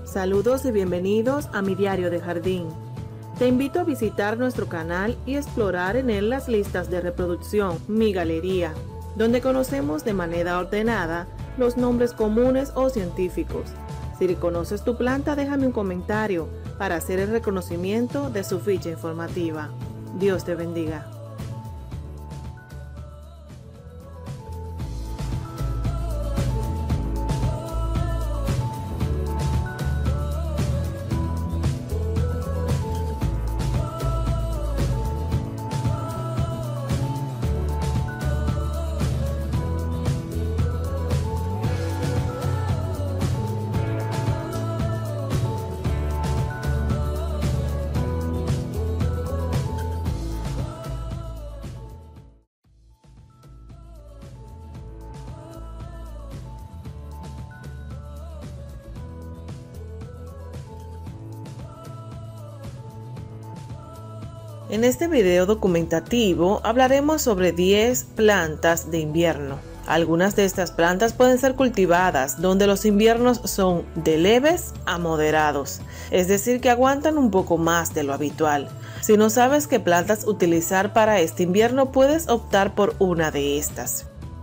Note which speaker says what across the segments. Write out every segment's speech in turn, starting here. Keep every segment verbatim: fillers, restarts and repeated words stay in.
Speaker 1: Saludos y bienvenidos a mi diario de jardín. Te invito a visitar nuestro canal y explorar en él las listas de reproducción, mi galería, donde conocemos de manera ordenada los nombres comunes o científicos. Si conoces tu planta, déjame un comentario para hacer el reconocimiento de su ficha informativa. Dios te bendiga. En este video documentativo hablaremos sobre diez plantas de invierno. Algunas de estas plantas pueden ser cultivadas donde los inviernos son de leves a moderados, es decir que aguantan un poco más de lo habitual. Si no sabes qué plantas utilizar para este invierno, puedes optar por una de estas.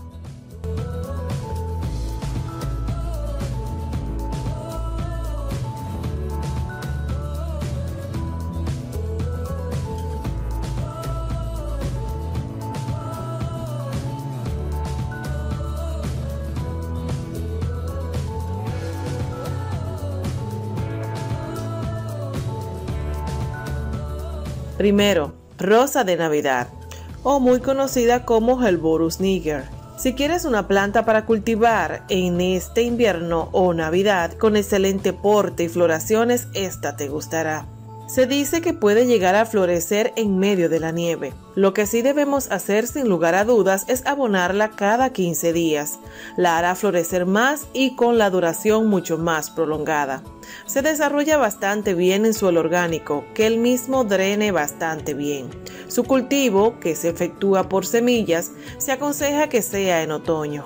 Speaker 1: Primero, rosa de Navidad, o muy conocida como Helborus niger. Si quieres una planta para cultivar en este invierno o Navidad con excelente porte y floraciones, esta te gustará. Se dice que puede llegar a florecer en medio de la nieve. Lo que sí debemos hacer sin lugar a dudas es abonarla cada quince días. La hará florecer más y con la duración mucho más prolongada. Se desarrolla bastante bien en suelo orgánico, que el mismo drene bastante bien. Su cultivo, que se efectúa por semillas, se aconseja que sea en otoño.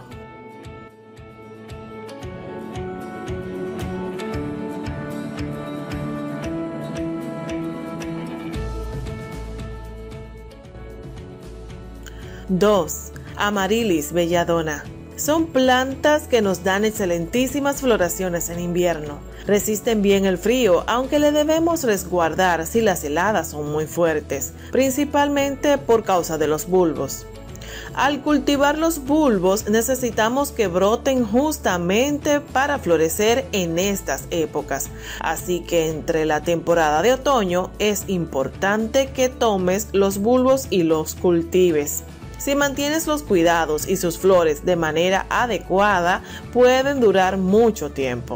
Speaker 1: dos. Amaryllis belladona. Son plantas que nos dan excelentísimas floraciones en invierno. Resisten bien el frío, aunque le debemos resguardar si las heladas son muy fuertes, principalmente por causa de los bulbos. Al cultivar los bulbos necesitamos que broten justamente para florecer en estas épocas, así que entre la temporada de otoño es importante que tomes los bulbos y los cultives. Si mantienes los cuidados y sus flores de manera adecuada, pueden durar mucho tiempo.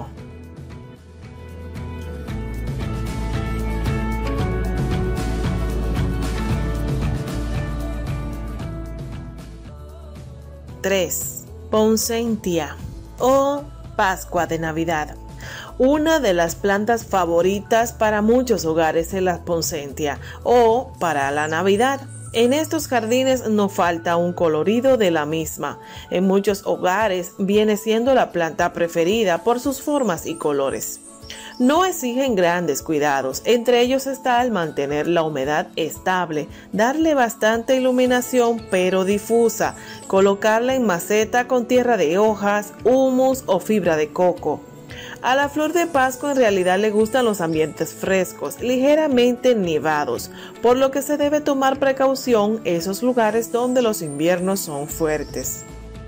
Speaker 1: tres. Poinsettia o Pascua de Navidad. Una de las plantas favoritas para muchos hogares es la poinsettia o para la Navidad. En estos jardines no falta un colorido de la misma. En muchos hogares viene siendo la planta preferida por sus formas y colores. No exigen grandes cuidados, entre ellos está el mantener la humedad estable, darle bastante iluminación pero difusa, colocarla en maceta con tierra de hojas, humus o fibra de coco. A la flor de Pascua en realidad le gustan los ambientes frescos, ligeramente nevados, por lo que se debe tomar precaución en esos lugares donde los inviernos son fuertes.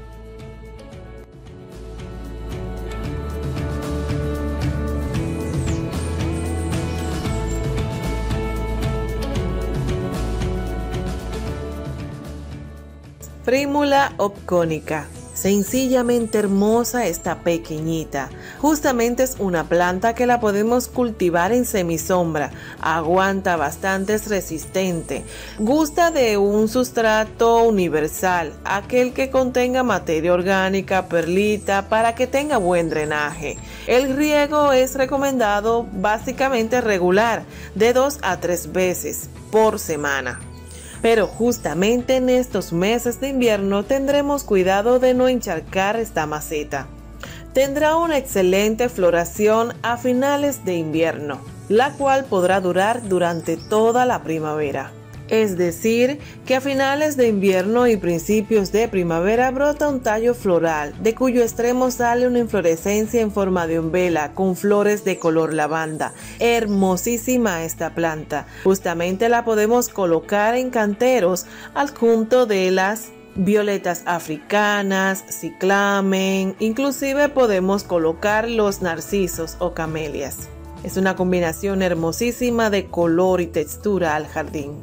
Speaker 1: Primula obcónica. Sencillamente hermosa esta pequeñita. Justamente es una planta que la podemos cultivar en semisombra. Aguanta bastante, es resistente. Gusta de un sustrato universal, aquel que contenga materia orgánica, perlita, para que tenga buen drenaje. El riego es recomendado básicamente regular, de dos a tres veces por semana. Pero justamente en estos meses de invierno tendremos cuidado de no encharcar esta maceta. tendrá una excelente floración a finales de invierno, la cual podrá durar durante toda la primavera. Es decir, que a finales de invierno y principios de primavera brota un tallo floral, de cuyo extremo sale una inflorescencia en forma de umbela con flores de color lavanda. Hermosísima esta planta. Justamente la podemos colocar en canteros al junto de las violetas africanas, ciclamen, inclusive podemos colocar los narcisos o camelias. Es una combinación hermosísima de color y textura al jardín.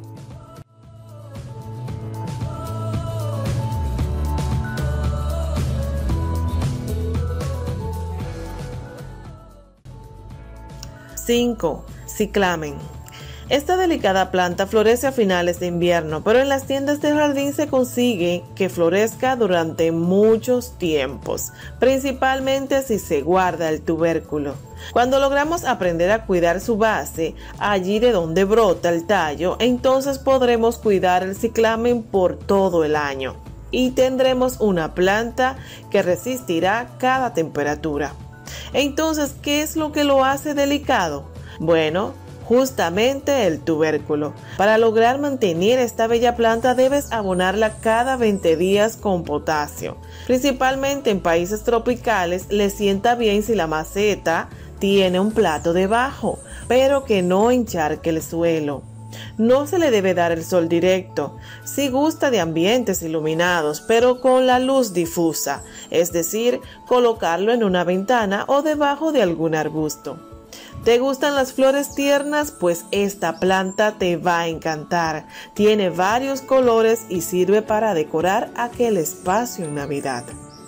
Speaker 1: cinco. Ciclamen. Esta delicada planta florece a finales de invierno, pero en las tiendas de jardín se consigue que florezca durante muchos tiempos, principalmente si se guarda el tubérculo. Cuando logramos aprender a cuidar su base, allí de donde brota el tallo, entonces podremos cuidar el ciclamen por todo el año y tendremos una planta que resistirá cada temperatura. Entonces, ¿qué es lo que lo hace delicado? Bueno, justamente el tubérculo. Para lograr mantener esta bella planta debes abonarla cada veinte días con potasio. Principalmente en países tropicales le sienta bien si la maceta tiene un plato debajo, pero que no encharque el suelo. No se le debe dar el sol directo. Sí gusta de ambientes iluminados, pero con la luz difusa, es decir, colocarlo en una ventana o debajo de algún arbusto. ¿Te gustan las flores tiernas? Pues esta planta te va a encantar. Tiene varios colores y sirve para decorar aquel espacio en Navidad.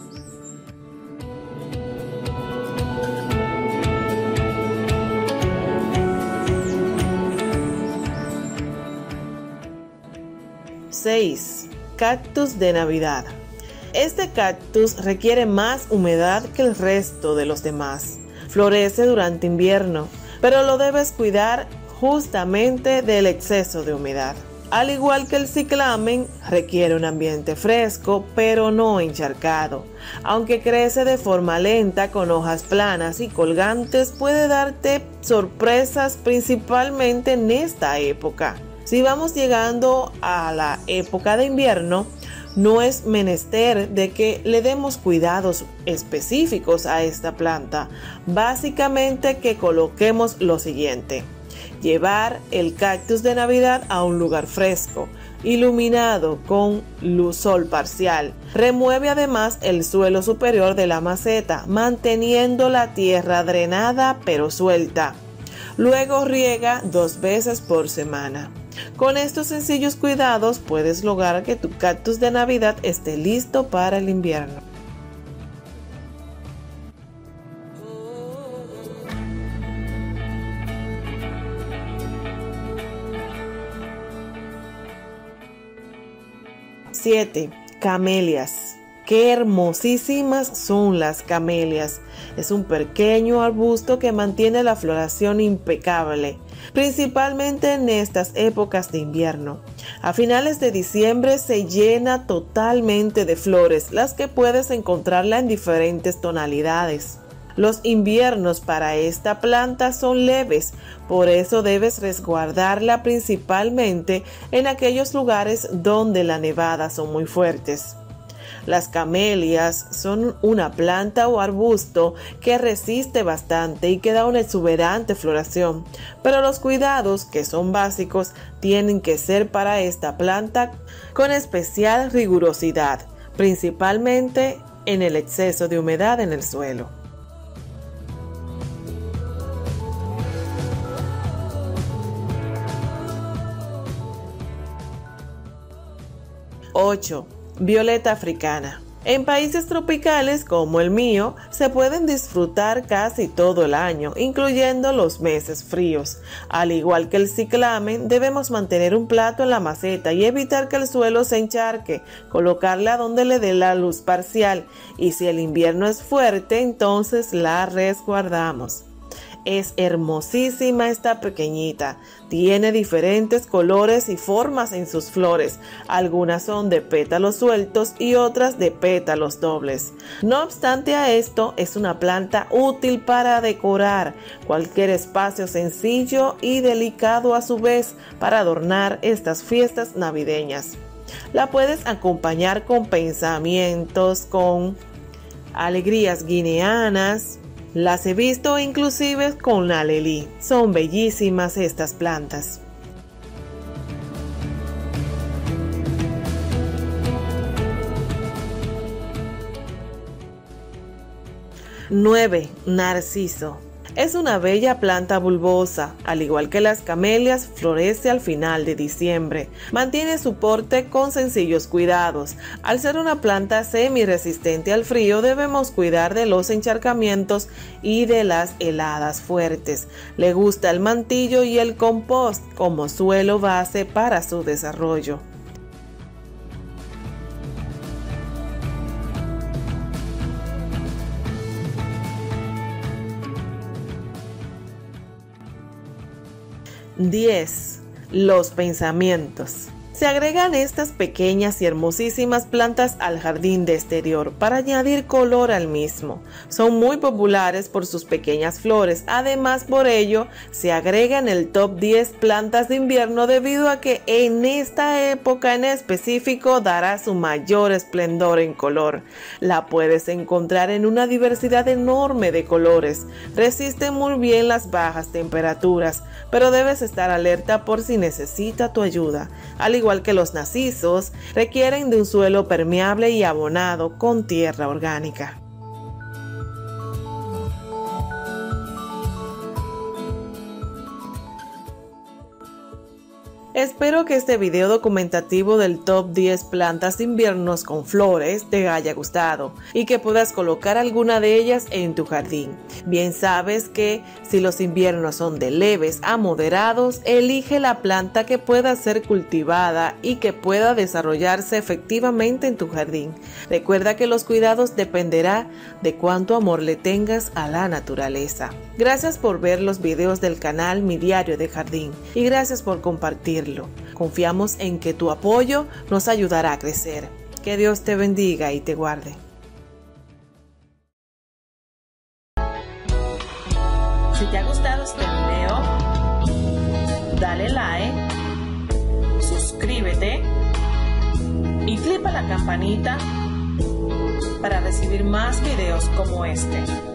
Speaker 1: seis. Cactus de Navidad. Este cactus requiere más humedad que el resto de los demás. Florece durante invierno, pero lo debes cuidar justamente del exceso de humedad. Al igual que el ciclamen, requiere un ambiente fresco, pero no encharcado. Aunque crece de forma lenta con hojas planas y colgantes, puede darte sorpresas principalmente en esta época. Si vamos llegando a la época de invierno, no es menester de que le demos cuidados específicos a esta planta. Básicamente que coloquemos lo siguiente: llevar el cactus de Navidad a un lugar fresco, iluminado con luz sol parcial. Remueve además el suelo superior de la maceta, manteniendo la tierra drenada pero suelta. Luego riega dos veces por semana. Con estos sencillos cuidados puedes lograr que tu cactus de Navidad esté listo para el invierno. siete. Camelias. Qué hermosísimas son las camelias. Es un pequeño arbusto que mantiene la floración impecable, principalmente en estas épocas de invierno. A finales de diciembre se llena totalmente de flores, las que puedes encontrarla en diferentes tonalidades. Los inviernos para esta planta son leves, por eso debes resguardarla principalmente en aquellos lugares donde las nevadas son muy fuertes. Las camelias son una planta o arbusto que resiste bastante y que da una exuberante floración, pero los cuidados, que son básicos, tienen que ser para esta planta con especial rigurosidad, principalmente en el exceso de humedad en el suelo. ocho. Violeta africana. En países tropicales como el mío, se pueden disfrutar casi todo el año, incluyendo los meses fríos. Al igual que el ciclamen, debemos mantener un plato en la maceta y evitar que el suelo se encharque, colocarla donde le dé la luz parcial, y si el invierno es fuerte, entonces la resguardamos. Es hermosísima esta pequeñita. Tiene diferentes colores y formas en sus flores. Algunas son de pétalos sueltos y otras de pétalos dobles. No obstante a esto, es una planta útil para decorar cualquier espacio sencillo y delicado a su vez para adornar estas fiestas navideñas. La puedes acompañar con pensamientos, con alegrías guineanas. Las he visto inclusive con la lelí. Son bellísimas estas plantas. nueve. Narciso. Es una bella planta bulbosa, al igual que las camelias, florece al final de diciembre. Mantiene su porte con sencillos cuidados. Al ser una planta semi-resistente al frío, debemos cuidar de los encharcamientos y de las heladas fuertes. Le gusta el mantillo y el compost como suelo base para su desarrollo. diez. Los pensamientos. Se agregan estas pequeñas y hermosísimas plantas al jardín de exterior para añadir color al mismo. Son muy populares por sus pequeñas flores. Además, por ello, se agrega en el top diez plantas de invierno debido a que en esta época en específico dará su mayor esplendor en color. La puedes encontrar en una diversidad enorme de colores. Resiste muy bien las bajas temperaturas, pero debes estar alerta por si necesita tu ayuda. Al igual que los narcisos, requieren de un suelo permeable y abonado con tierra orgánica. Espero que este video documentativo del top diez plantas de inviernos con flores te haya gustado y que puedas colocar alguna de ellas en tu jardín. Bien sabes que si los inviernos son de leves a moderados, elige la planta que pueda ser cultivada y que pueda desarrollarse efectivamente en tu jardín. Recuerda que los cuidados dependerá de cuánto amor le tengas a la naturaleza. Gracias por ver los videos del canal Mi Diario de Jardín y gracias por compartirlo. Confiamos en que tu apoyo nos ayudará a crecer. Que Dios te bendiga y te guarde. Si te ha gustado este video, dale like, suscríbete y clica la campanita para recibir más videos como este.